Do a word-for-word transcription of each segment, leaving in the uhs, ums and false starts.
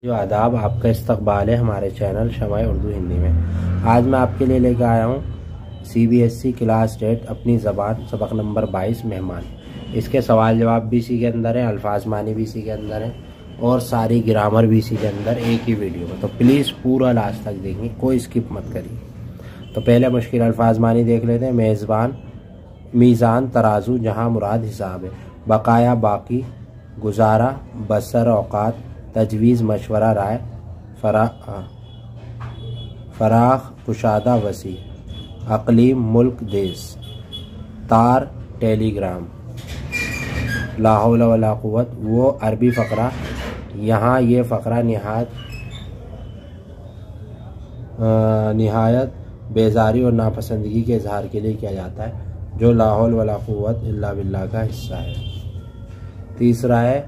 जो आदाब, आपका इस्तकबाल है हमारे चैनल शमाए उर्दू हिंदी में। आज मैं आपके लिए लेकर आया हूँ C B S E class टेट अपनी ज़बान सबक नंबर बाईस मेहमान। इसके सवाल जवाब भी इसी के अंदर है, अल्फाज मानी भी इसी के अंदर है और सारी ग्रामर भी इसी के अंदर एक ही वीडियो में। तो प्लीज़ पूरा लास्ट तक देखेंगे, कोई स्किप मत करिए। तो पहले मुश्किल अल्फाज मानी देख लेते हैं। मेज़बान, मीज़ान, तराजू, जहाँ मुराद हिसाब है, बकाया, बाकी, गुजारा, बसर, औकात, तजवीज़, मशवरा, राय, फरा फराख, कुशादा, वसी, अक़लीम, मुल्क, देश, तार, टेलीग्राम, ला हौला वला कुव्वत, वो अरबी फ़करा। यहाँ ये फ़करा निहायत निहायत बेजारी और नापसंदगी के इजहार के लिए किया जाता है, जो ला हौल वला कुव्वत इल्ला बिल्लाह का हिस्सा है। तीसरा है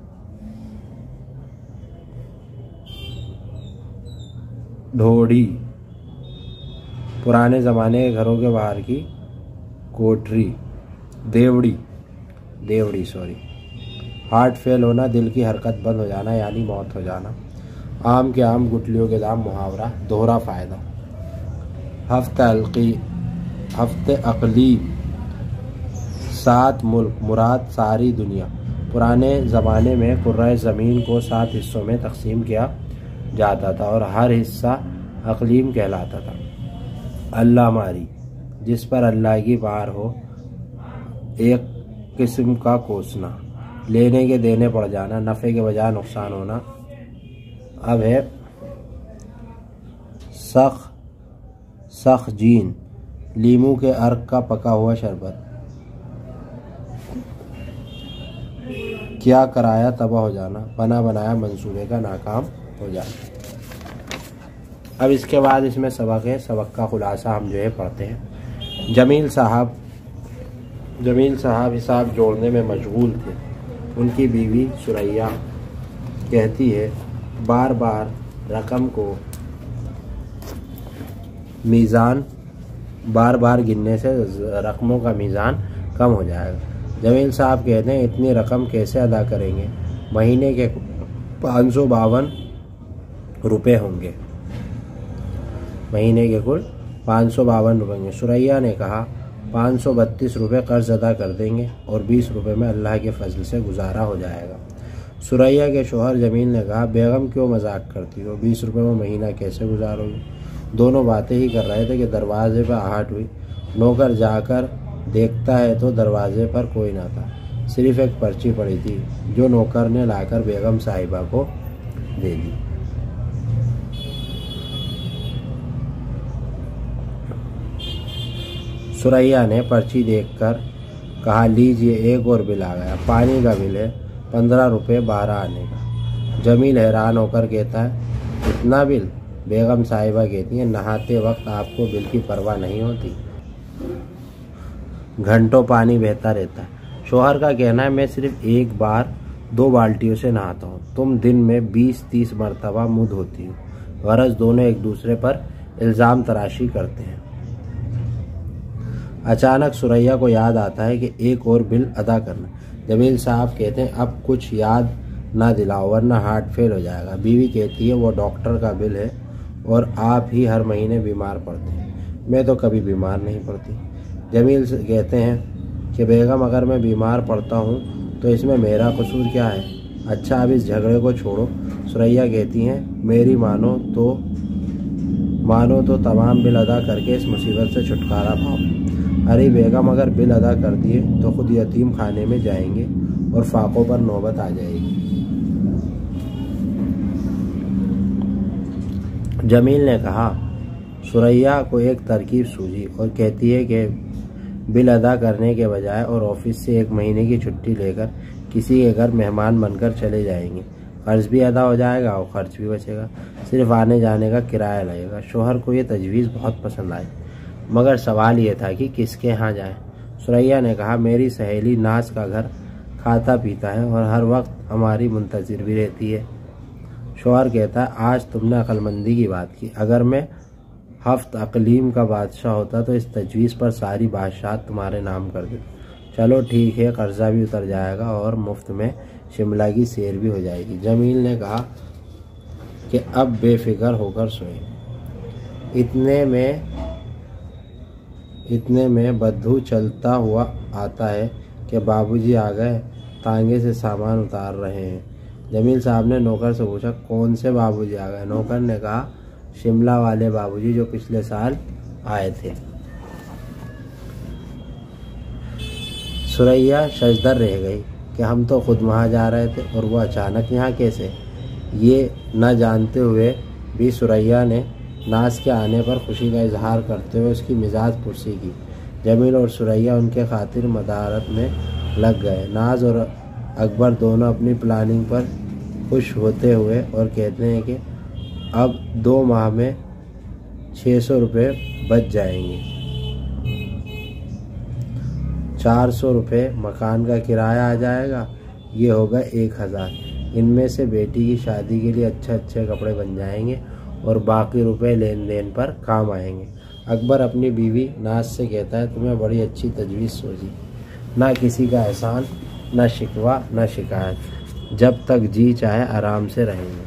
ढोड़ी, पुराने ज़माने के घरों के बाहर की कोठरी। देवड़ी देवड़ी सॉरी हार्ट फेल होना, दिल की हरकत बंद हो जाना यानी मौत हो जाना। आम के आम, गुटलियों के दाम, मुहावरा, दोहरा फ़ायदा। हफ्ते अलकी हफ्ते अकली, सात मुल्क, मुराद सारी दुनिया। पुराने ज़माने में कुर्राए ज़मीन को सात हिस्सों में तकसीम किया जाता था और हर हिस्सा अक़लीम कहलाता था। अल्लाह मारी, जिस पर अल्लाह की बार हो, एक किस्म का कोसना, लेने के देने पड़ जाना, नफ़े के बजाय नुकसान होना। अब है सख सख जीन, लीमू के अर्क का पका हुआ शरबत। क्या कराया तबाह हो जाना, बना बनाया मंसूबे का नाकाम हो जाना। अब इसके बाद इसमें सबक है, सबक का खुलासा हम जो है पढ़ते हैं। जमील साहब जमील साहब हिसाब जोड़ने में मशगूल थे। उनकी बीवी सुरैया कहती है, बार बार रकम को मीज़ान बार बार गिनने से रकमों का मीज़ान कम हो जाएगा। जमील साहब कहते हैं, इतनी रकम कैसे अदा करेंगे, महीने के पाँच सौ बावन रुपये होंगे महीने के कुल पाँच सौ बावन रुपये होंगे। सुरैया ने कहा, पाँच सौ बत्तीस रुपये कर्ज अदा कर देंगे और बीस रुपये में अल्लाह के फजल से गुजारा हो जाएगा। सुरैया के शोहर जमील ने कहा, बेगम क्यों मजाक करती हो, बीस रुपये में महीना कैसे गुजारोगी। दोनों बातें ही कर रहे थे कि दरवाजे पर आहट हुई। नौकर जाकर देखता है तो दरवाजे पर कोई ना था, सिर्फ एक पर्ची पड़ी थी जो नौकर ने लाकर बेगम साहिबा को दे दी। सुरैया ने पर्ची देखकर कहा, लीजिए एक और बिल आ गया, पानी का बिल है, पंद्रह रुपये बारह आने का। जमील हैरान होकर कहता है, इतना बिल। बेगम साहिबा कहती है, नहाते वक्त आपको बिल की परवाह नहीं होती, घंटों पानी बहता रहता है। शोहर का कहना है, मैं सिर्फ एक बार दो बाल्टियों से नहाता हूँ, तुम दिन में बीस तीस मरतबा मुँह धोती हो। गरज दोनों एक दूसरे पर इल्ज़ाम तराशी करते हैं। अचानक सुरैया को याद आता है कि एक और बिल अदा करना। जमील साहब कहते हैं, अब कुछ याद ना दिलाओ वरना हार्ट फेल हो जाएगा। बीवी कहती है, वो डॉक्टर का बिल है और आप ही हर महीने बीमार पड़ते हैं, मैं तो कभी बीमार नहीं पड़ती। जमील कहते हैं कि बेगम, अगर मैं बीमार पड़ता हूँ तो इसमें मेरा कसूर क्या है। अच्छा, अब इस झगड़े को छोड़ो। सुरैया कहती हैं, मेरी मानो तो मानो तो तमाम बिल अदा करके इस मुसीबत से छुटकारा पाओ। अरे बेगम, अगर बिल अदा कर दिए तो खुद यतीम खाने में जाएंगे और फाकों पर नौबत आ जाएगी। जमील ने कहा। सुरैया को एक तरकीब सूझी और कहती है कि बिल अदा करने के बजाय और ऑफिस से एक महीने की छुट्टी लेकर किसी के घर मेहमान बनकर चले जाएंगे। कर्ज भी अदा हो जाएगा और खर्च भी बचेगा, सिर्फ आने जाने का किराया लगेगा। शोहर को ये तजवीज़ बहुत पसंद आई, मगर सवाल ये था कि किसके यहाँ जाए। सुरैया ने कहा, मेरी सहेली नाज का घर खाता पीता है और हर वक्त हमारी मुंतज़िर भी रहती है। शोहर कहता है, आज तुमने अक्लमंदी की बात की, अगर मैं हफ्त अक़लीम का बादशाह होता तो इस तजवीज़ पर सारी बादशाहत तुम्हारे नाम कर देता। चलो ठीक है, कर्जा भी उतर जाएगा और मुफ्त में शिमला की सैर भी हो जाएगी। जमील ने कहा, कि अब बेफिक्र होकर सोए। इतने में इतने में बद्दू चलता हुआ आता है कि बाबूजी आ गए, तांगे से सामान उतार रहे हैं। जमील साहब ने नौकर से पूछा, कौन से बाबूजी आ गए? नौकर ने कहा, शिमला वाले बाबूजी जो पिछले साल आए थे। सुरैया शजदर रह गई कि हम तो खुद वहाँ जा रहे थे और वो अचानक यहाँ कैसे? ये न जानते हुए भी सुरैया ने नाज के आने पर खुशी का इजहार करते हुए उसकी मिजाज पुरसी की। जमील और सुरैया उनके खातिर मदारत में लग गए। नाज और अकबर दोनों अपनी प्लानिंग पर खुश होते हुए और कहते हैं कि अब दो माह में छः सौ रुपये बच जाएंगे। चार सौ रुपये मकान का किराया आ जाएगा, ये होगा एक हज़ार। इनमें से बेटी की शादी के लिए अच्छे अच्छे कपड़े बन जाएंगे और बाकी रुपए लेन देन पर काम आएंगे। अकबर अपनी बीवी नाज से कहता है, तुम्हें बड़ी अच्छी तजवीज़ सोची, ना किसी का एहसान, ना शिकवा, ना शिकायत, जब तक जी चाहे आराम से रहेंगे।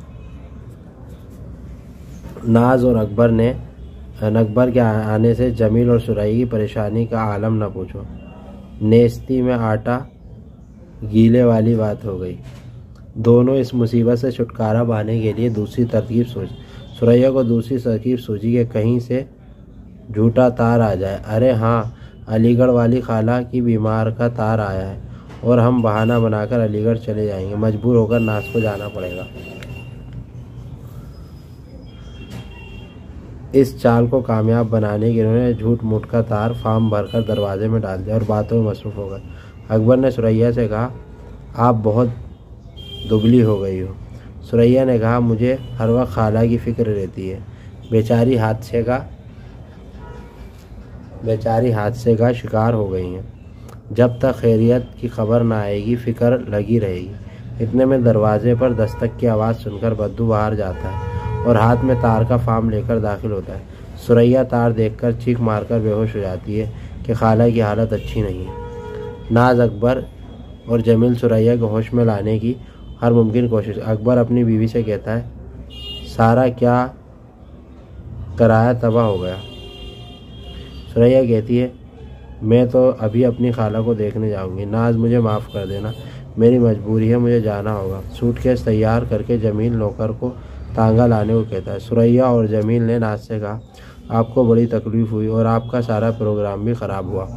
नाज और अकबर ने अकबर के आने से जमील और सुरैया की परेशानी का आलम न पूछो। नेस्ती में आटा गीले वाली बात हो गई। दोनों इस मुसीबत से छुटकारा पाने के लिए दूसरी तरकीब सोच सुरैया को दूसरी तरकीब सूझी कि कहीं से झूठा तार आ जाए। अरे हाँ, अलीगढ़ वाली खाला की बीमार का तार आया है और हम बहाना बनाकर अलीगढ़ चले जाएंगे। मजबूर होकर नाज को जाना पड़ेगा। इस चाल को कामयाब बनाने के उन्होंने झूठ मूठ का तार फार्म भरकर दरवाजे में डाल दिया और बातों में मसरूफ़ हो गए। अकबर ने सुरैया से कहा, आप बहुत दुबली हो गई हो। सुरैया ने कहा, मुझे हर वक्त खाला की फ़िक्र रहती है। बेचारी हादसे का बेचारी हादसे का शिकार हो गई हैं। जब तक खैरियत की खबर ना आएगी फ़िक्र लगी रहेगी। इतने में दरवाजे पर दस्तक की आवाज़ सुनकर बद्दू बाहर जाता है और हाथ में तार का फार्म लेकर दाखिल होता है। सुरैया तार देखकर चीख मारकर बेहोश हो जाती है कि खाला की हालत अच्छी नहीं है। नाज, अकबर और जमील सुरैया को होश में लाने की हर मुमकिन कोशिश। अकबर अपनी बीवी से कहता है, सारा क्या कराया तबाह हो गया। सुरैया कहती है, मैं तो अभी अपनी खाला को देखने जाऊंगी। नाज, मुझे माफ़ कर देना, मेरी मजबूरी है, मुझे जाना होगा। सूटकेस तैयार करके जमील नौकर को तांगा लाने को कहता है। सुरैया और जमील ने नाज से कहा, आपको बड़ी तकलीफ़ हुई और आपका सारा प्रोग्राम भी ख़राब हुआ।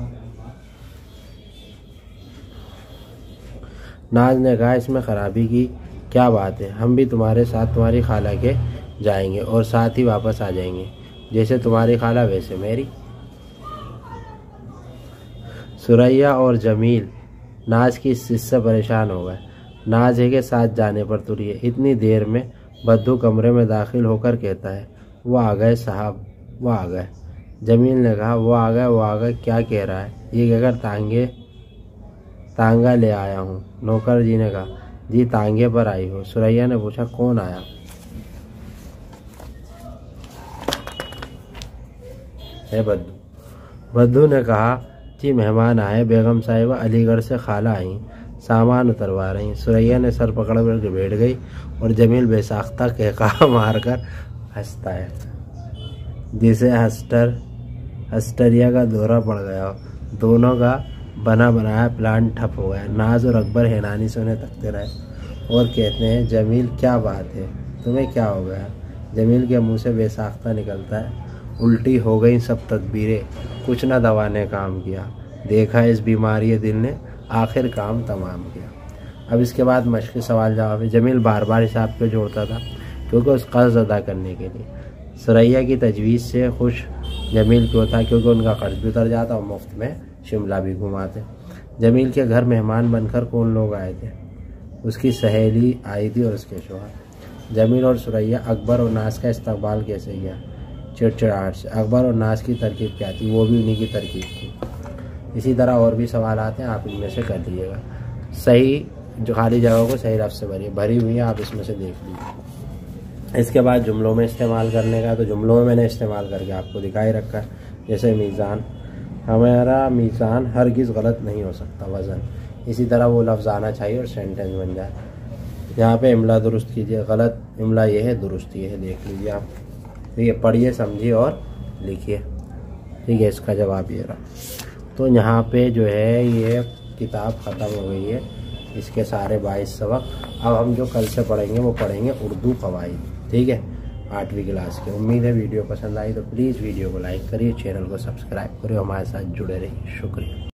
नाज ने कहा, इसमें ख़राबी की क्या बात है, हम भी तुम्हारे साथ तुम्हारी खाला के जाएंगे और साथ ही वापस आ जाएंगे। जैसे तुम्हारी खाला वैसे मेरी। सुरैया और जमील नाज की इस चीज़ से परेशान हो गए। नाज है के साथ जाने पर तुरी है। इतनी देर में बद्दू कमरे में दाखिल होकर कहता है, वो आ गए साहब, वो आ गए। जमील ने कहा, वो आ गए वो आ गए क्या कह रहा है? ये कहकर तांगे तांगा ले आया हूँ। नौकर जी ने कहा, जी तांगे पर आई हो। सुरैया ने पूछा, कौन आया? है बद्दू। बद्दू ने कहा, जी मेहमान आए, बेगम साहिबा अलीगढ़ से खाला आई, सामान उतरवा रही। सुरैया ने सर पकड़ कर बैठ गई और जमील बेसाख्ता कहका मारकर हंसता है, जिसे हस्टर हस्टरिया का दौरा पड़ गया। दोनों का बना बनाया प्लान ठप हो गया। नाज और अकबर हैरानी से उन्हें तकते रहे और कहते हैं, जमील क्या बात है, तुम्हें क्या हो गया? जमील के मुंह से बेसाख्ता निकलता है, उल्टी हो गई सब तदबीरें, कुछ ना दवा ने काम किया। देखा इस बीमारी दिल ने आखिर काम तमाम किया। अब इसके बाद मशक़ी सवाल जवाब है। जमील बार बार हिसाब क्यों जोड़ता था? क्योंकि उस कर्ज अदा करने के लिए। सुरैया की तजवीज़ से खुश जमील क्यों था? क्योंकि उनका कर्ज भी उतर जाता और मुफ्त में शिमला भी घुमाते। जमील के घर मेहमान बनकर कौन लोग आए थे? उसकी सहेली आई थी और उसके शौहर। जमील और सुरैया अकबर और नाज का इस्तकबाल कैसे किया? चिड़चिड़ाहट से। अकबर और नाज की तरकीब क्या थी? वो भी उन्हीं की तरकीब थी। इसी तरह और भी सवाल आते हैं, आप इनमें से कर लीजिएगा। सही जो खाली जगह को सही लफ्ज़ से भरिए, भरी हुई है, आप इसमें से देख लीजिए। इसके बाद जुमलों में इस्तेमाल करने का, तो जुमलों में मैंने इस्तेमाल करके आपको दिखा ही रखा है। जैसे मीज़ान, हमारा मीज़ान हरगिज़ गलत नहीं हो सकता, वज़न। इसी तरह वो लफ्ज़ आना चाहिए और सेंटेंस बन जाए। यहाँ पे इमला दुरुस्त कीजिए, गलत इमला ये है, दुरुस्त ये है, देख लीजिए आप। ठीक है, पढ़िए समझिए और लिखिए। ठीक है, इसका जवाब ये रहा। तो यहाँ पे जो है ये किताब ख़त्म हो गई है, इसके सारे बाईस सबक। अब हम जो कल से पढ़ेंगे वो पढ़ेंगे उर्दू क़वाइद। ठीक है, आठवीं क्लास की। उम्मीद है वीडियो पसंद आई तो प्लीज़ वीडियो को लाइक करिए, चैनल को सब्सक्राइब करिए, हमारे साथ जुड़े रहिए। शुक्रिया।